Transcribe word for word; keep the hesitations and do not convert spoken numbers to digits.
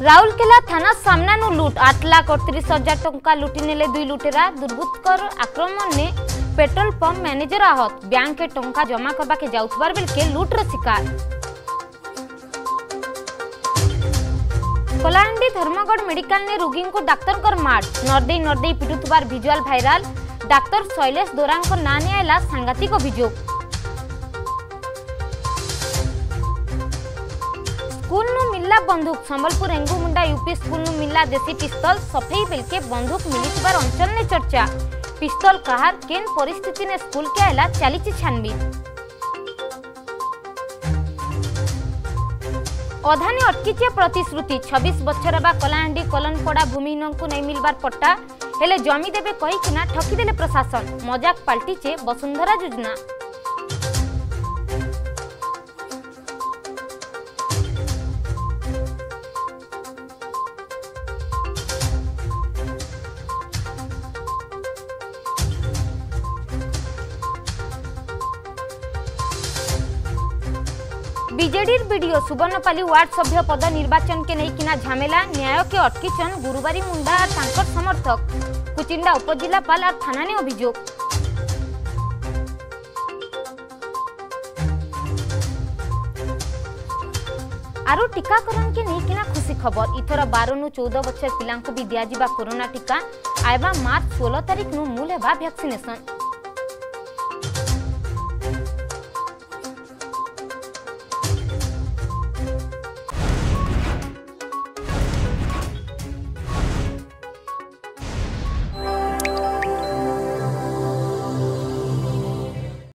राउरकेला थाना सामना नु लुट आठ लाख अड़तीस हजार टंका लुटि नेले दुई लुटेरा। दुर्बृत्तर आक्रमण ने पेट्रोल पंप मैनेजर आहत। बैंक के टंका जमा करबा के जाउथबार बेल के लुट र शिकार। कलाहांडी धर्मगढ़ मेडिकल ने रोगी को डाक्तर कर मार नरदे नरदे पिटुथबार भिजुआल भाइराल। डाक्तर शैलेश दोरांक ना ने आइला सांघातिक अभियोग। स्कूल नु मिलला बंदूक। संबलपुर एंगुमुंडा यूपी स्कूल नु मिलला देसी पिस्तौल। सफेई बेल के बंदूक मिलिथिबार अंचल ने चर्चा। पिस्तौल कहार केन परिस्थिति ने स्कूल के आइला चालीची छानबीन। अधानी अटकीचे प्रतिश्रुति। छब्बीस बछर बा कलाहांडी कलनपड़ा भूमिहीन को नहीं मिलबार पट्टा हेले जमी देबे कही किना ठकी देले प्रशासन। मजाक पाल्टीचे वसुंधरा योजना। बीजेडी वीडियो सुवर्णपाली वार्ड सभ्य पद निर्वाचन के नहीं किना झमेला। न्याय के अटकीचन गुरुवारी मुंडा और तांकर समर्थक। कुचिंडा उपजिलापाल और थाना ने अभियोग। आरो टीकाकरण के नहीं किना खुशी खबर। इथर बारह नु चौदह बछर पिलांको भी दिया जिबा कोरोना टीका। आइबा मार्च सोलह तारीख नु मूल हेबा वैक्सीनेशन।